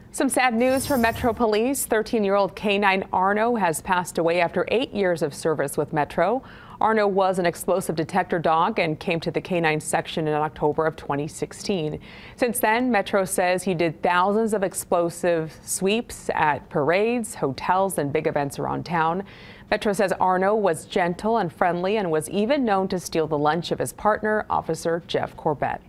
Some sad news from Metro Police. 13-year-old K-9 Arno has passed away after 8 years of service with Metro. Arno was an explosive detector dog and came to the K-9 section in October of 2016. Since then, Metro says he did thousands of explosive sweeps at parades, hotels, and big events around town. Metro says Arno was gentle and friendly and was even known to steal the lunch of his partner, Officer Jeff Corbett.